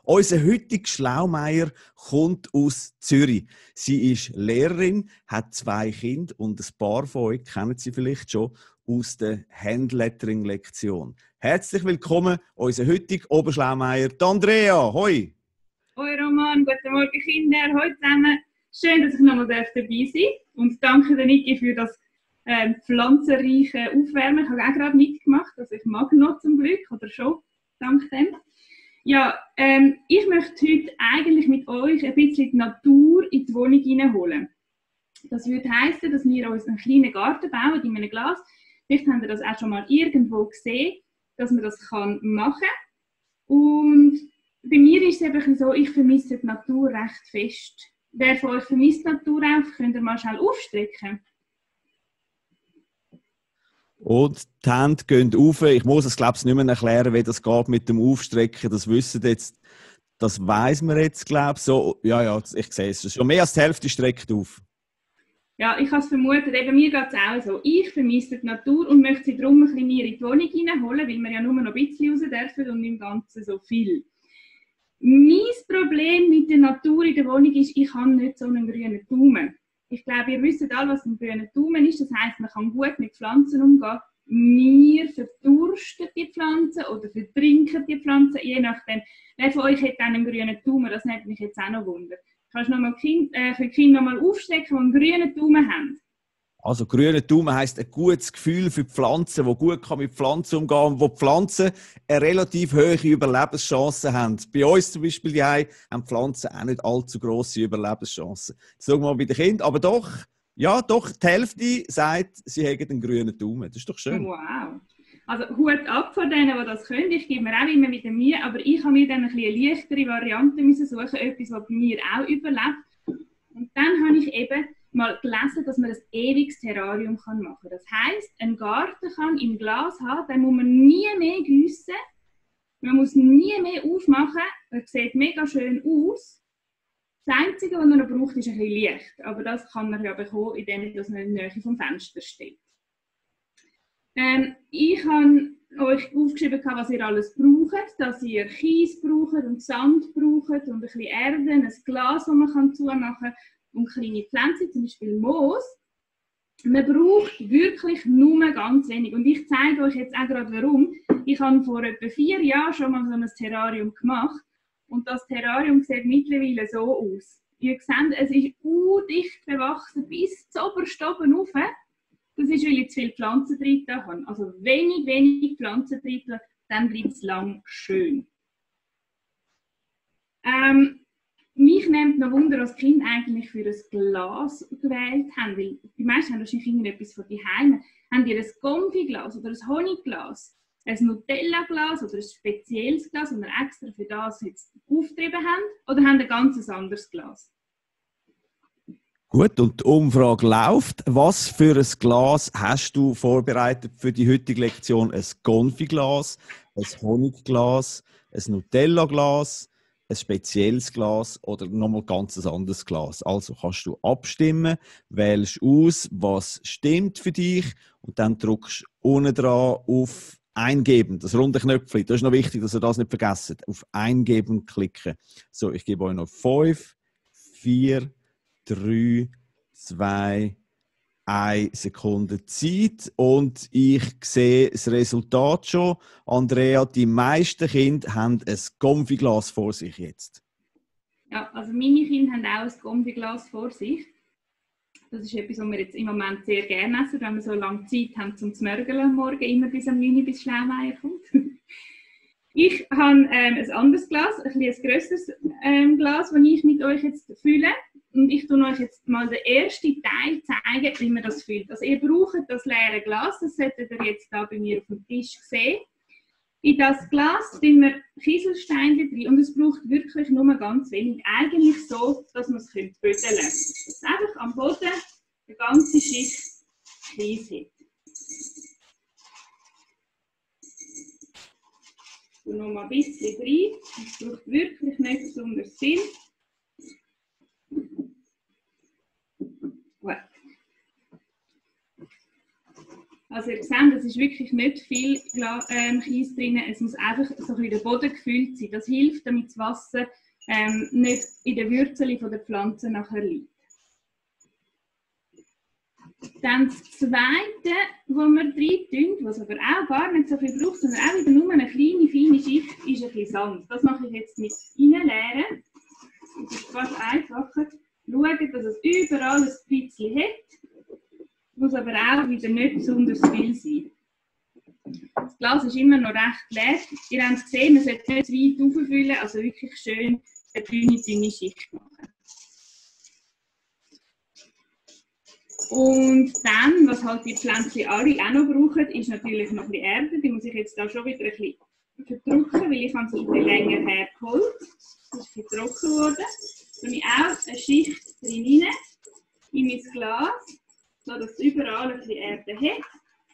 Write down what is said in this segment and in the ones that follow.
Unser heutiger Schlaumeier kommt aus Zürich. Sie ist Lehrerin, hat 2 Kinder und ein paar von euch kennen sie vielleicht schon aus der Handlettering-Lektion. Herzlich willkommen, unser heutiger Oberschlaumeier, Andrea. Hoi! Hoi Roman, guten Morgen Kinder, hoi zusammen. Schön, dass ich nochmal dabei sein darf. Und danke der Niki für das pflanzenreiche Aufwärmen. Ich habe auch gerade mitgemacht, also ich mag noch zum Glück, oder schon, dank dem. Ja, ich möchte heute eigentlich mit euch ein bisschen die Natur in die Wohnung hineinholen. Das würde heissen, dass wir uns einen kleinen Garten bauen in einem Glas. Vielleicht habt ihr das auch schon mal irgendwo gesehen, dass man das machen kann. Und bei mir ist es eben so, ich vermisse die Natur recht fest. Wer von euch vermisst die Natur auch? Könnt ihr mal schnell aufstrecken? Und die Hände gehen rauf. Ich muss es, glaube ich, nicht mehr erklären, wie das geht mit dem Aufstrecken. Das wissen jetzt, das weiss man jetzt, glaube ich. So, ja, ich sehe es. Schon mehr als die Hälfte streckt auf. Ja, ich habe es vermutet. Eben, mir geht es auch so. Ich vermisse die Natur und möchte sie darum ein bisschen mehr in die Wohnung hineinholen, weil wir ja nur noch ein bisschen raus dürfen und im Ganzen so viel. Mein Problem mit der Natur in der Wohnung ist, ich habe nicht so einen grünen Daumen. Ich glaube, ihr wisst alle, was ein grüner Daumen ist. Das heisst, man kann gut mit Pflanzen umgehen. Wir verdursten die Pflanzen oder vertrinken die Pflanzen, je nachdem. Wer von euch hat einen grünen Daumen? Das nimmt mich jetzt auch noch Wunder. Kannst du für die Kinder noch mal aufstecken, die einen grünen Daumen haben? Also grüner Daumen heisst ein gutes Gefühl für die Pflanzen, die gut mit Pflanzen umgehen kann und wo die Pflanzen eine relativ hohe Überlebenschance haben. Bei uns zum Beispiel haben Pflanzen auch nicht allzu grosse Überlebenschancen. Das schauen wir mal bei den Kindern. Aber doch, die Hälfte sagt, sie haben einen grünen Daumen. Das ist doch schön. Wow. Also Hut ab von denen, die das können. Ich gebe mir auch immer wieder Mühe, aber ich habe mir dann eine leichtere Variante suchen, etwas, was bei mir auch überlebt. Und dann habe ich eben mal gelesen, dass man ein ewiges Terrarium machen kann. Das heisst, ein Garten kann im Glas haben, dann muss man nie mehr gießen, man muss nie mehr aufmachen, er sieht mega schön aus. Das Einzige, was man noch braucht, ist ein bisschen Licht. Aber das kann man ja bekommen, indem man in der Nähe vom Fenster steht. Ich habe euch aufgeschrieben, was ihr alles braucht, dass ihr Kies braucht und Sand braucht und ein bisschen Erde, ein Glas, das man zumachen kann und kleine Pflanzen, zum Beispiel Moos. Man braucht wirklich nur ganz wenig. Und ich zeige euch jetzt auch gerade warum. Ich habe vor etwa 4 Jahren schon mal so ein Terrarium gemacht. Und das Terrarium sieht mittlerweile so aus. Ihr seht, es ist dicht bewachsen bis zu oberst oben rauf. Das ist, weil ich zu viele Pflanzen drin habe. Also wenig Pflanzen drin, dann bleibt es lang schön. Mich nimmt noch Wunder, was die Kinder eigentlich für ein Glas gewählt haben. Weil die meisten haben wahrscheinlich etwas von daheim. Haben die ein Konfiglas oder ein Honigglas, ein Nutella-Glas oder ein spezielles Glas, das wir extra für das jetzt aufgetrieben haben? Oder haben ein ganz anderes Glas? Gut, und die Umfrage läuft. Was für ein Glas hast du vorbereitet für die heutige Lektion? Ein Konfiglas, ein Honigglas, ein Nutella-Glas, ein spezielles Glas oder nochmal ganz ein anderes Glas. Also kannst du abstimmen, wählst aus, was stimmt für dich und dann drückst du unten dran auf Eingeben, das runde Knöpfchen. Das ist noch wichtig, dass ihr das nicht vergesst. Auf Eingeben klicken. So, ich gebe euch noch 5, 4, 3, 2, 1 Sekunde Zeit und ich sehe das Resultat schon. Andrea, die meisten Kinder haben ein Konfiglas vor sich jetzt. Ja, also meine Kinder haben auch ein Konfiglas vor sich. Das ist etwas, was wir jetzt im Moment sehr gerne essen, wenn wir so lange Zeit haben zum Zmörgeln am Morgen, immer bis am 9 Uhr bis Schlaumeier kommt. Ich habe ein anderes Glas, ein grösseres Glas, das ich mit euch jetzt fülle. Und ich tue euch jetzt mal den ersten Teil zeigen, wie man das füllt. Also ihr braucht das leere Glas, das solltet ihr jetzt da bei mir auf dem Tisch sehen. In das Glas tun wir Kieselsteine drin und es braucht wirklich nur ganz wenig. Eigentlich so, dass man es bödeln könnte. Dass einfach am Boden eine ganze Schicht Kies hat. Und noch mal ein bisschen rein. Es braucht wirklich nicht besonders viel. Gut. Also ihr seht, es ist wirklich nicht viel Kies drin, es muss einfach so ein bisschen der Boden gefüllt sein. Das hilft, damit das Wasser nicht in den Wurzeln der Pflanze nachher liegt. Dann das Zweite, was wir rein tun, was aber auch gar nicht so viel braucht, sondern auch wieder nur eine kleine, feine Schicht, ist ein bisschen Sand. Das mache ich jetzt mit reinleeren. Das ist fast einfacher. Schauen, dass es überall ein bisschen hat. Muss aber auch wieder nicht besonders viel sein. Das Glas ist immer noch recht leer. Ihr habt es gesehen, man sollte nicht zu weit auffüllen, also wirklich schön eine dünne Schicht machen. Und dann, was halt die Pflänzchen alle auch noch brauchen, ist natürlich noch ein bisschen Erde. Die muss ich jetzt da schon wieder ein bisschen verdrücken, weil ich habe sie ein bisschen länger hergeholt. Das ist vertrocknet worden. Dann ich auch eine Schicht drin in mein Glas, sodass es überall ein bisschen Erde hat.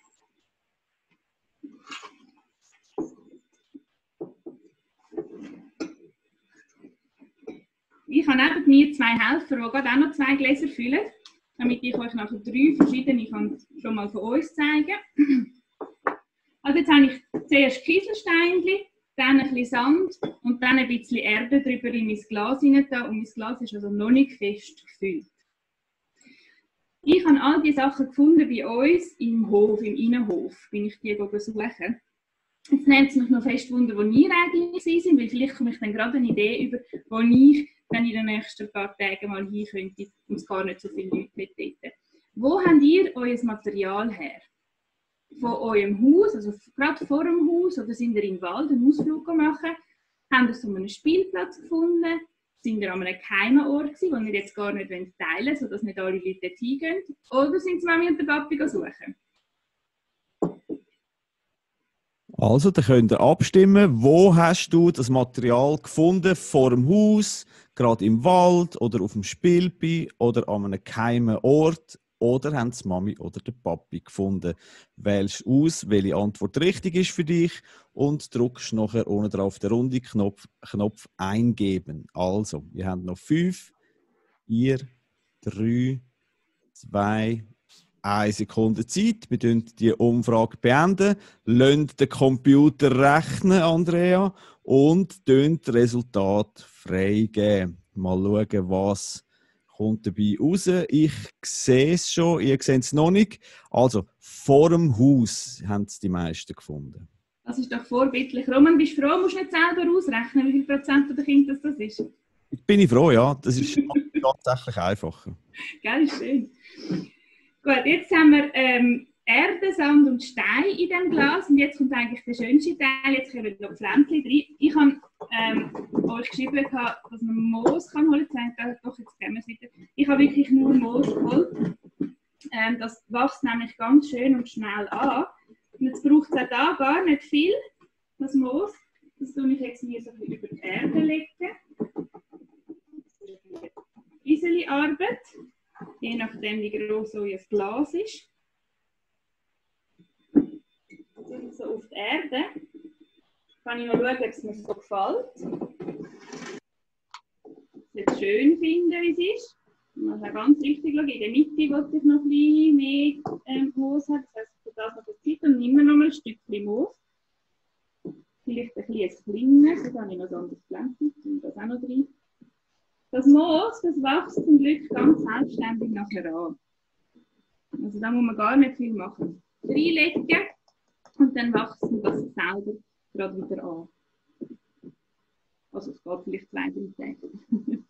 Ich habe neben mir 2 Helfer, die gerade auch noch 2 Gläser füllen, damit ich euch nachher 3 verschiedene schon mal von uns zeigen kann. Also jetzt habe ich zuerst Kieselsteinchen, dann ein bisschen Sand und dann ein bisschen Erde drüber in mein Glas hinein. Und mein Glas ist also noch nicht fest gefüllt. Ich habe all diese Sachen gefunden bei uns im Hof, im Innenhof, bin ich die suchen. Jetzt nimmt es mich noch fest Wunder, wo ihr eigentlich sind, weil vielleicht komme ich dann gerade eine Idee über, wo ich dann in den nächsten paar Tagen mal hin könnte und es gar nicht so viele Leute dort. Wo habt ihr euer Material her? Von eurem Haus, also gerade vor dem Haus, oder sind ihr im Wald einen Ausflug machen? Habt ihr so einen Spielplatz gefunden? Sind ihr an einem geheimen Ort gewesen, den ihr jetzt gar nicht teilen wollt, sodass nicht alle Leute dort hingehen? Oder sind die Mami und der Papi suchen? Also, dann könnt ihr abstimmen, wo hast du das Material gefunden? Vor dem Haus, gerade im Wald oder auf dem Spielplatz oder an einem geheimen Ort? Oder haben es Mami oder der Papi gefunden? Wählst aus, welche Antwort richtig ist für dich und drückst nachher unten drauf den runden Knopf eingeben. Also, wir haben noch 5, 4, 3, 2, 1 Sekunde Zeit. Wir beenden die Umfrage, lassen den Computer rechnen, Andrea, und das Resultat freigeben. Mal schauen, was kommt dabei raus. Ich sehe es schon, ihr seht es noch nicht. Also, vor dem Haus haben es die meisten gefunden. Das ist doch vorbildlich. Roman, bist du froh, musst du nicht selber ausrechnen, wie viel Prozent der Kinder das ist? Bin ich froh, ja. Das ist tatsächlich einfacher. Gell, ist schön. Gut, jetzt haben wir Erde, Sand und Stein in diesem Glas. Und jetzt kommt eigentlich der schönste Teil. Jetzt kommen noch Pflänzchen rein. Ich habe euch geschrieben, dass man Moos holen kann. Doch, jetzt gehen wir es wieder. Ich habe wirklich nur Moos geholt. Das wächst nämlich ganz schön und schnell an. Und jetzt braucht es auch da gar nicht viel, das Moos. Das tue ich jetzt mir so ein bisschen über die Erde legen. Diese Arbeit. Je nachdem, wie groß euer Glas ist. So auf die Erde. Kann ich noch schauen, ob es mir so gefällt. Jetzt schön finden, wie es ist. Ich muss auch ganz richtig schauen. In der Mitte wollte ich noch ein bisschen mehr Moos haben. Das heisst, für das noch eine Zeit und immer noch mal ein Stückchen Moos. Vielleicht ein bisschen kleiner. Da habe ich noch so ein anderes Pflänzchen. Und das auch noch drin. Das Moos, das wächst zum Glück ganz selbstständig nachher an. Also da muss man gar nicht viel machen. Reinlegen und dann wächst das selber gerade wieder an. Also es geht vielleicht 2-3 Tage.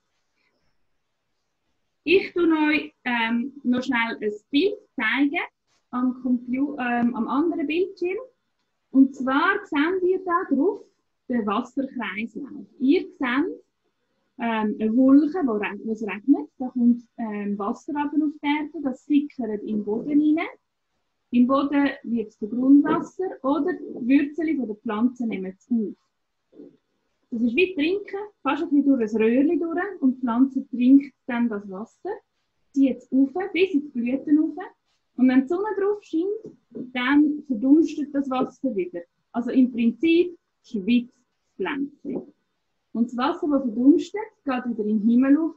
Ich tue euch noch schnell ein Bild zeigen am anderen Bildschirm. Und zwar seht ihr da drauf den Wasserkreislauf. Ihr seht eine Wolke, wo es regnet, da kommt Wasser runter auf die Erde, das sickert in den Boden hinein. Im Boden wird es zu Grundwasser oder die Wurzeln der Pflanzen nehmen es auf. Das ist wie Trinken, fast ein bisschen durch ein Röhrchen durch und die Pflanze trinkt dann das Wasser, zieht es auf, bis in die Blüten auf. Und wenn die Sonne drauf scheint, dann verdunstet das Wasser wieder. Also im Prinzip schwitzt das Pflänzchen. Und das Wasser, das verdunstet, geht wieder in den Himmel rauf,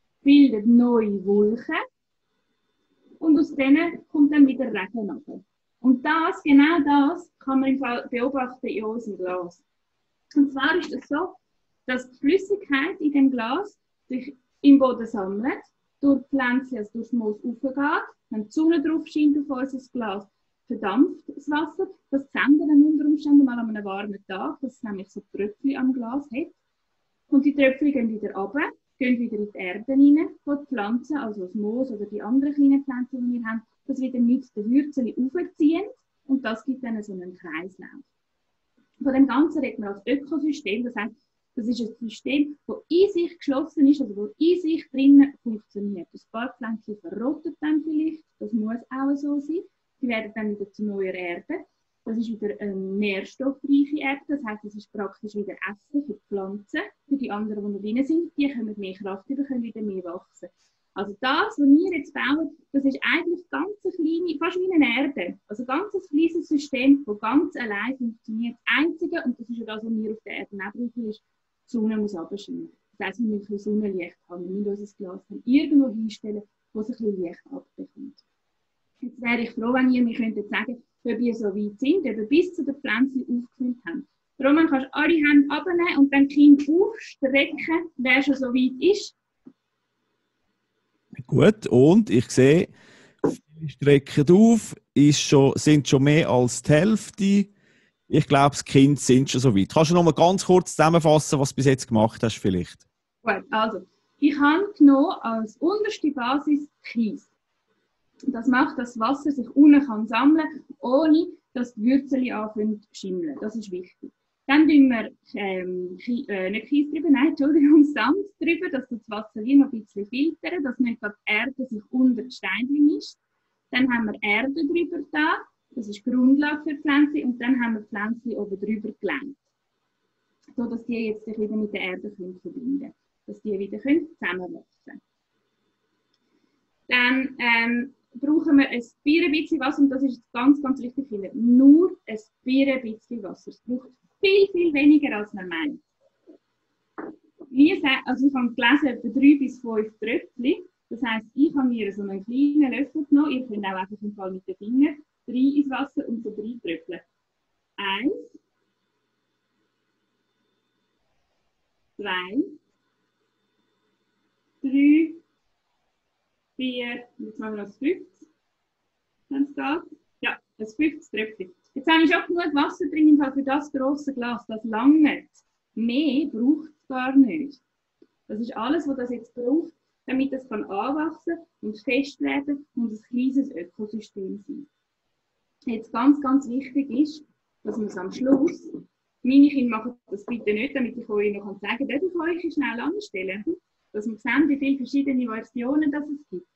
bildet neue Wolken und aus denen kommt dann wieder Regen runter. Und das, genau das, kann man im Fall beobachten in unserem Glas. Und zwar ist es so, dass die Flüssigkeit in dem Glas sich im Boden sammelt, durch die Pflanze, also durch das Moos aufgeht, wenn die Sonne drauf scheint auf unser Glas, verdampft das Wasser. Das sehen wir dann unter Umständen mal an einem warmen Tag, dass es nämlich so Tröpfchen am Glas hat. Und die Tröpfchen gehen wieder runter, gehen wieder in die Erde rein, wo die Pflanzen, also das Moos oder die anderen kleinen Pflanzen, die wir haben, das wieder mit den Wurzeln aufziehen. Und das gibt dann so einen Kreislauf. Von dem Ganzen reden wir als Ökosystem. Das heißt, das ist ein System, das in sich geschlossen ist, also das in sich drinnen funktioniert. Ein paar Pflänzchen verrotten dann vielleicht, das muss auch so sein. Die werden dann wieder zu neuer Erde. Das ist wieder eine nährstoffreiche Erde, das heisst, es ist praktisch wieder Essen für die Pflanzen. Für die anderen, die noch drin sind, die können mehr Kraft über, können wieder mehr wachsen. Also das, was wir jetzt bauen, das ist eigentlich ganz eine kleine, fast wie eine Erde. Also ganz ein kleines System, das ganz allein funktioniert. Das Einzige, und das ist ja das, was wir auf der Erde auch brauchen, ist, die Sonne muss runterscheinen. Das heisst, wir müssen ein bisschen Sonnenlicht haben. Wir müssen unser Glas dann irgendwo hinstellen, wo es ein bisschen Licht abbekommt. Jetzt wäre ich froh, wenn ihr mir könntet sagen, ob ihr so weit sind, ob ihr bis zu den Pflanzen aufgefüllt habt. Roman, kannst du alle Hände abnehmen und dann Kind aufstrecken, wer schon so weit ist. Gut, und ich sehe, viele strecken auf, sind schon mehr als die Hälfte. Ich glaube, das Kind sind schon so weit. Kannst du noch mal ganz kurz zusammenfassen, was du bis jetzt gemacht hast vielleicht? Gut, also, ich habe genommen als unterste Basis Kies. Das macht, dass das Wasser sich unten kann sammeln kann, ohne dass die Wurzeln anfangen zu schimmeln. Das ist wichtig. Dann tun wir nicht Kies drüber, nein, Entschuldigung, Sand drüber, dass das Wasser wie noch ein bisschen filtert, dass nicht die Erde sich unter die Steinchen mischt. Dann haben wir Erde drüber da, das ist die Grundlage für die Pflanze, und dann haben wir die Pflanze oben drüber gelegt. So dass die jetzt sich wieder mit der Erde verbinden können, dass die wieder zusammenwachsen. Dann brauchen wir ein bisschen Wasser, und das ist ganz, ganz wichtig, nur ein bisschen Wasser. Es braucht viel, viel weniger, als man meint. Also ich habe gelesen, etwa 3 bis 5 Tröpfchen. Das heisst, ich habe mir so einen kleinen Löffel genommen. Ihr könnt auch einfach im Fall mit den Fingern 3 ins Wasser und so 3 Tröpfchen. 1, 2, 3, 4, jetzt machen wir noch das 5. Wenn es geht. Ja, das 5. Tröpfchen. Jetzt habe ich auch genug Wasser drin für das grosse Glas. Das langt. Mehr braucht es gar nicht. Das ist alles, was das jetzt braucht, damit es anwachsen und fest werden und ein kleines Ökosystem sein. Jetzt ganz, ganz wichtig ist, dass man es am Schluss, meine Kinder machen das bitte nicht, damit ich euch noch sagen kann, darf ich euch schnell anstellen, dass wir sehen, wie viele verschiedene Versionen das es gibt.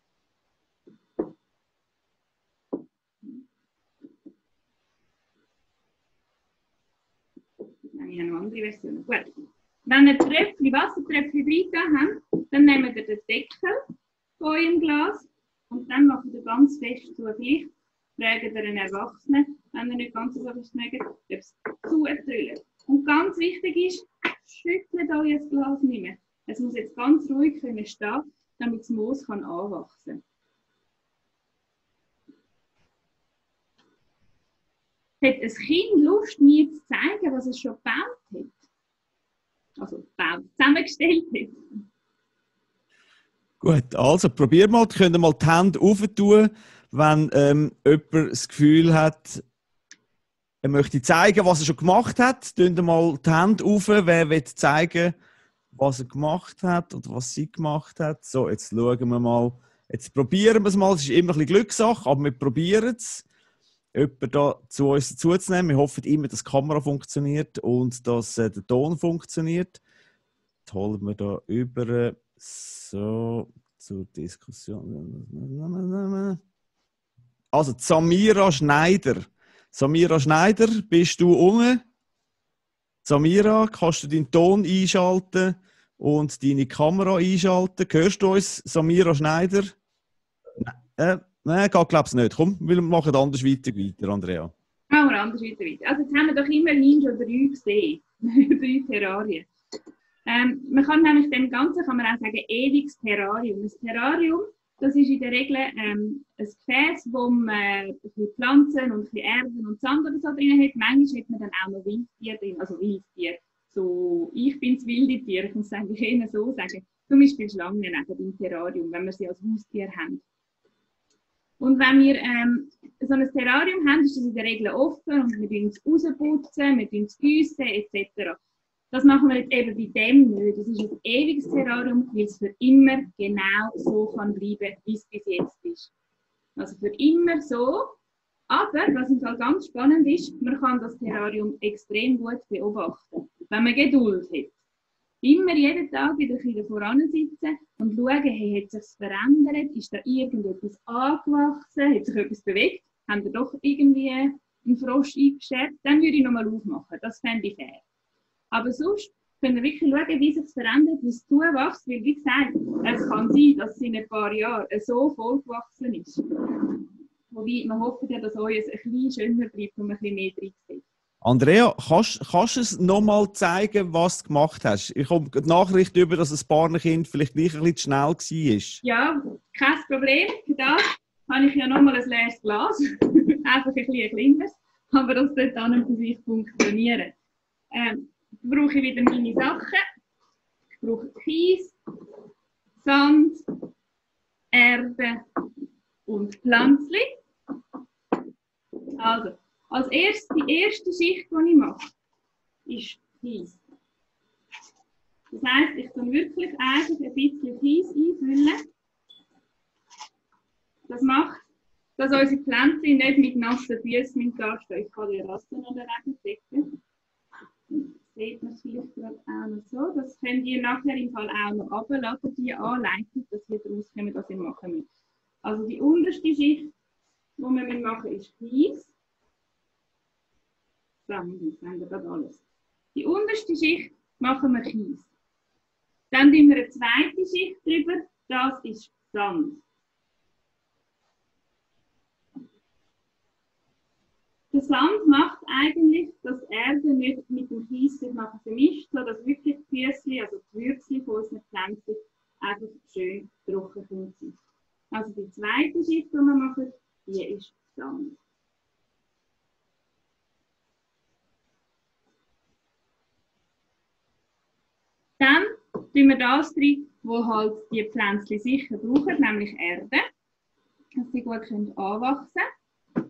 Ich habe noch andere Versionen. Gut. Wenn wir Wassertröpfchen rein haben, dann nehmen wir den Deckel von eurem Glas und dann machen wir ganz fest zu. Vielleicht fragen wir einen Erwachsenen, wenn er nicht ganz so fest mögt, ob es zutrüllen. Und ganz wichtig ist, schüttelt euer Glas nicht mehr. Es muss jetzt ganz ruhig stehen, damit das Moos anwachsen kann. Hat ein Kind Lust, mir zu zeigen, was es schon gebaut hat? Also zusammengestellt hat? Gut, also probier mal, könnt ihr mal die Hände aufentun, wenn jemand das Gefühl hat, er möchte zeigen, was er schon gemacht hat. Tun mal die Hände auf, wer will zeigen, was er gemacht hat oder was sie gemacht hat. So, jetzt schauen wir mal. Jetzt probieren wir es mal. Es ist immer ein bisschen Glückssache, aber wir probieren es, jemanden da zu uns dazuzunehmen. Wir hoffen immer, dass die Kamera funktioniert und dass der Ton funktioniert. Jetzt holen wir da über so zur Diskussion. Also Samira Schneider. Samira Schneider, bist du unten? Samira, kannst du deinen Ton einschalten und deine Kamera einschalten? Hörst du uns, Samira Schneider? Nein, geht glaube ich nicht. Komm, wir machen anders weiter, Andrea. Machen wir anders weiter. Also jetzt haben wir doch immerhin schon 3 gesehen. 3 Terrarien. Man kann nämlich dem Ganzen, kann man auch sagen, ewiges Terrarium. Ein Terrarium Das ist in der Regel ein Gefäß, wo man ein bisschen Pflanzen und ein bisschen Erden und Sand oder so drin hat. Manchmal hat man dann auch noch Wildtiere drin, also Wildtiere. So, ich bin das wilde Tier, ich muss eigentlich eher so sagen. Zum Beispiel Schlangen neben dem Terrarium, wenn wir sie als Haustier haben. Und wenn wir so ein Terrarium haben, ist das in der Regel offen und wir tun es rausputzen, wir tun es gießen etc. Das machen wir jetzt eben bei dem nicht. Das ist ein ewiges Terrarium, weil es für immer genau so kann bleiben, wie es bis jetzt ist. Also für immer so. Aber, was uns halt ganz spannend ist, man kann das Terrarium extrem gut beobachten, wenn man Geduld hat. Immer jeden Tag wieder ein bisschen voran sitzen und schauen, hey, hat sich verändert, ist da irgendetwas angewachsen, hat sich etwas bewegt, haben wir doch irgendwie einen Frosch eingestellt, dann würde ich nochmal aufmachen. Das fände ich fair. Aber sonst können wir wirklich schauen, wie sich es verändert, wie es zuwächst, weil wie gesagt, es kann sein, dass es in ein paar Jahren so voll gewachsen ist. Wobei, wir hoffen ja, dass euch ein bisschen schöner bleibt und ein bisschen mehr drin sieht. Andrea, kannst du es nochmal zeigen, was du gemacht hast? Ich habe die Nachricht über, dass ein Partnerkind vielleicht gleich ein bisschen schnell war. Ja, kein Problem. Für das habe ich ja nochmal ein leeres Glas. Einfach ein bisschen kleines. Aber das sollte dann für sich funktionieren. Brauche ich wieder meine Sachen. Ich brauche Kies, Sand, Erde und Pflänzchen. Also, als erstes, die erste Schicht, die ich mache, ist Kies. Das heisst, ich kann wirklich einfach ein bisschen Kies einfüllen. Das macht, dass unsere Pflänzchen nicht mit nassen Füßen dastehen. Ich kann die Rasten noch Regen decken. Seht man es vielleicht gerade auch noch so. Das könnt ihr nachher im Fall auch noch runterladen, die Anleitung, dass ihr daraus kommt, was ihr machen müsst. Also die unterste Schicht, die wir machen, ist Kies. Sand, das alles. Die unterste Schicht machen wir Kies. Dann tun wir eine zweite Schicht drüber, das ist Sand. Der Sand macht eigentlich, dass die Erde nicht mit dem Kies sich nachher vermischt, sodass wirklich die Füßchen, also die Würzchen von unseren Pflanzen einfach schön trocken sind. Also die zweite Schicht, die wir machen, die ist Sand. Dann tun wir das drin, wo halt die Pflänzchen sicher brauchen, nämlich Erde, dass sie gut anwachsen können.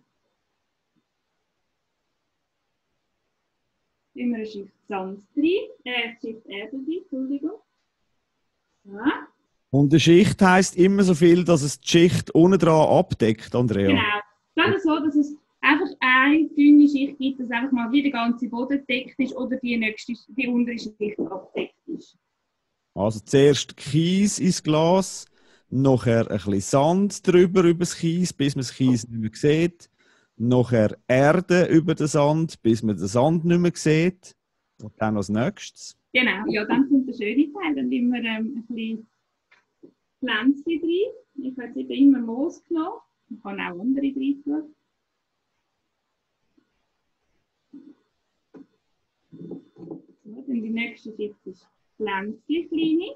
Tun wir eine Schicht Sand rein, eine Schicht Erde rein, Entschuldigung. So. Und eine Schicht heisst immer so viel, dass es die Schicht unten dran abdeckt, Andrea. Genau. Gerade so, dass es einfach eine dünne Schicht gibt, dass einfach mal wie der ganze Boden gedeckt ist oder die untere Schicht abdeckt ist. Also zuerst Kies ins Glas, nachher ein bisschen Sand drüber über das Kies, bis man das Kies nicht mehr sieht. Nachher Erde über den Sand, bis man den Sand nicht mehr sieht. Und dann als nächstes. Genau, ja, dann kommt der schöne Teil. Dann nehmen wir ein bisschen Pflänzchen rein. Ich habe jetzt eben immer Moos genommen. Man kann auch andere rein tun. So, dann die nächste Schicht ist Pflänzchen, kleine.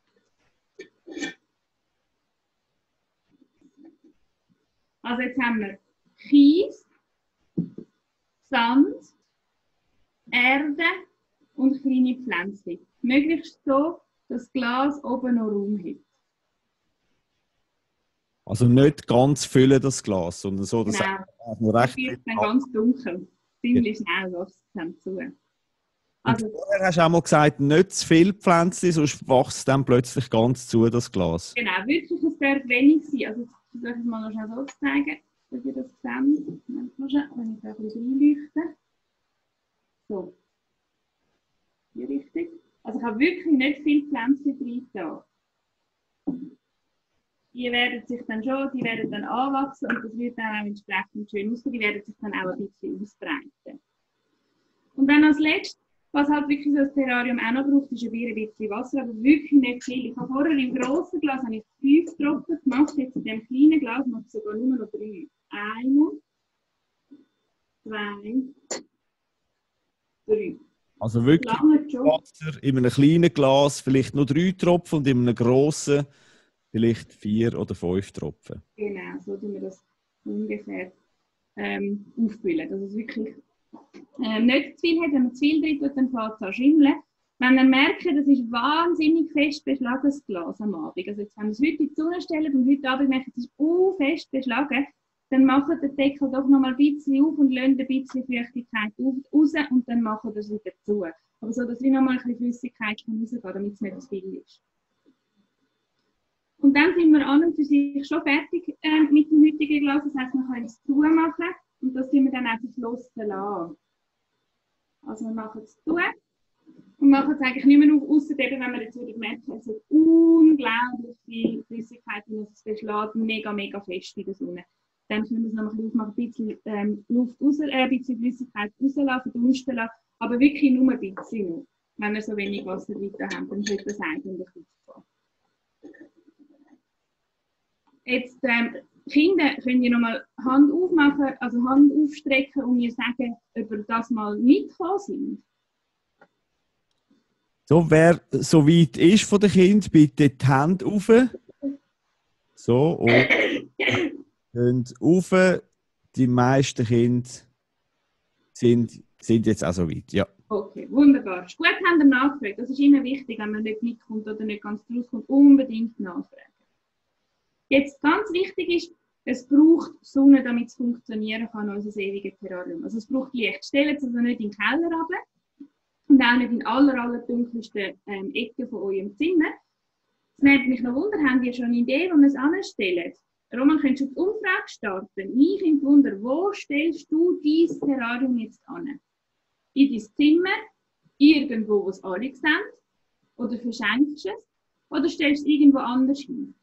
Also jetzt haben wir Kies, Sand, Erde und kleine Pflänzchen. Möglichst so, dass das Glas oben noch Raum hat. Also nicht ganz füllen das Glas, sondern so, dass Genau. es noch recht Es wird dann ganz dunkel. Ziemlich schnell wächst es dann zu. Also, vorher hast du auch mal gesagt, nicht zu viel Pflänzchen, sonst wächst es dann plötzlich ganz zu, das Glas. Genau, wirklich, es darf wenig sein. Also jetzt versuche ich mal noch schnell so zu zeigen, dass ihr das seht. Wenn ich da ein bisschen reinleuchte. So. Die Richtung. Also ich habe wirklich nicht viel Pflänzchen drin da. Die werden sich dann schon, die werden dann anwachsen und das wird dann auch entsprechend schön aussehen. Die werden sich dann auch ein bisschen ausbreiten. Und dann als letztes, was halt wirklich so das Terrarium auch noch braucht, ist ein bisschen Wasser, aber wirklich nicht viel. Ich habe vorher im grossen Glas 5 Tropfen gemacht, jetzt in dem kleinen Glas mache ich sogar nur noch 3. 1, 2, 3. Also wirklich Wasser in einem kleinen Glas, vielleicht noch 3 Tropfen und in einem grossen vielleicht 4 oder 5 Tropfen. Genau, so tun wir das ungefähr auffüllen, dass es wirklich nicht zu viel hat. Wenn man zu viel drin tut, dann fängt es an schimmeln. Wenn ihr merkt, das ist wahnsinnig fest beschlagen, das Glas am Abend. Also jetzt, wenn wir es heute in die Sonne stellen und heute Abend merken, es ist fest beschlagen, dann macht den Deckel doch noch mal ein bisschen auf und lönt ein bisschen Feuchtigkeit raus und dann machen wir es wieder zu. Aber so, dass noch mal ein bisschen Flüssigkeit rausgehen, damit es nicht zu viel ist. Und dann sind wir an und für sich schon fertig mit dem heutigen Glas. Das heisst, wir können es zumachen und das tun wir dann einfach geschlossen lassen. Also wir machen es zu und machen es eigentlich nicht mehr auf, ausser eben, wenn wir jetzt wieder merken, es hat unglaublich viel Flüssigkeit und es beschlägt mega, mega fest in der Sonne. Dann können wir es noch ein bisschen aufmachen, ein bisschen Luft raus, ein bisschen Flüssigkeit rauslassen, verdunsten lassen, aber wirklich nur ein bisschen noch. Wenn wir so wenig Wasser weiter haben, dann wird das eigentlich aufgehen. Jetzt, Kinder, könnt ihr nochmal Hand aufmachen, also Hand aufstrecken und mir sagen, ob ihr das mal mitgekommen sind. So, wer so weit ist von den Kindern, bitte die Hände auf. So, und auf. Die meisten Kinder sind jetzt auch so weit, ja. Okay, wunderbar. Ist gut, haben wir nachgefragt. Das ist immer wichtig, wenn man nicht mitkommt oder nicht ganz rauskommt, unbedingt nachfragen. Jetzt ganz wichtig ist, es braucht Sonne, damit es funktionieren kann, unser ewiges Terrarium. Also es braucht Licht. Stellt es also nicht in den Keller runter und auch nicht in allerdunkelsten Ecken von eurem Zimmer. Es nimmt mich noch Wunder, habt ihr schon eine Idee, wo man es anstellt? Roman, könntest du die Umfrage starten? Mich nimmt Wunder, wo stellst du dein Terrarium jetzt an? In dein Zimmer? Irgendwo, wo es alle sehen? Oder verschenkst du es? Oder stellst du es irgendwo anders hin?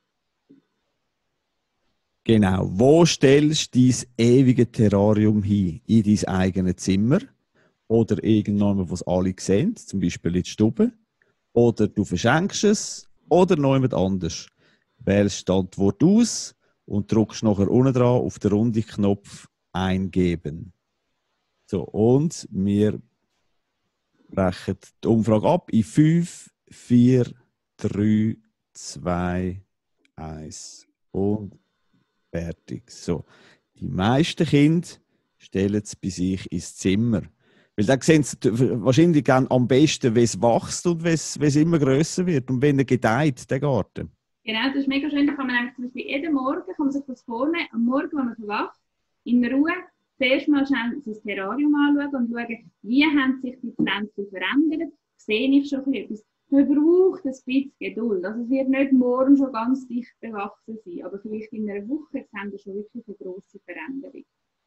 Genau. Wo stellst du dein ewige Terrarium hin? In dein eigenes Zimmer? Oder irgendwann, wo es alle sehen, zum Beispiel in der Stube? Oder du verschenkst es? Oder noch jemand anders? Wählst die Antwort aus und drückst nachher unten dran auf den runden Knopf Eingeben. So, und wir brechen die Umfrage ab in 5, 4, 3, 2, 1 und fertig. So, die meisten Kinder stellen es bei sich ins Zimmer. Weil da sehen sie wahrscheinlich am besten, wie es wächst und wie es immer grösser wird und wenn er gedeiht, der Garten. Genau, das ist mega schön. Da kann man nämlich zum Beispiel jeden Morgen kann man sich das vornehmen, am Morgen, wenn man verwacht, in Ruhe zuerst mal schnell sein Terrarium anschauen und schauen, wie haben sich die Pflänzchen verändert. Sehe ich schon etwas. Man braucht ein bisschen Geduld. Also es wird nicht morgen schon ganz dicht bewachsen sein, aber vielleicht in einer Woche sehen wir schon wirklich eine grosse Veränderung.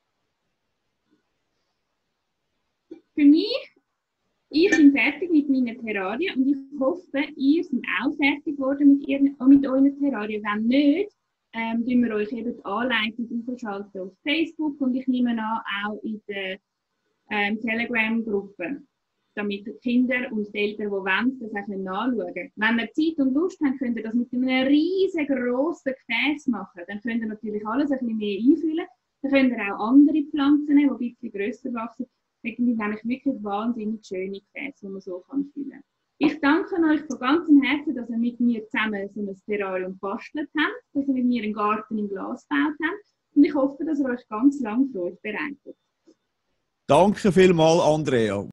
Für mich, ich bin fertig mit meinen Terrarien und ich hoffe, ihr seid auch fertig geworden mit euren Terrarien. Wenn nicht, tun wir euch eben die Anleitung aufschalten auf Facebook und ich nehme an, auch in der Telegram-Gruppe, damit die Kinder und die Eltern, die wollen, das auch nachschauen können. Wenn ihr Zeit und Lust habt, könnt ihr das mit einem riesengroßen Gefäß machen. Dann könnt ihr natürlich alles ein bisschen mehr einfüllen. Dann könnt ihr auch andere Pflanzen nehmen, die ein bisschen grösser wachsen. Das sind nämlich wirklich wahnsinnig schöne Gefäße, die man so füllen kann. Ich danke euch von ganzem Herzen, dass ihr mit mir zusammen so ein Terrarium gebastelt habt, dass ihr mit mir einen Garten im Glas gebaut habt. Und ich hoffe, dass ihr euch ganz lange Freude bereitet. Danke vielmals, Andrea.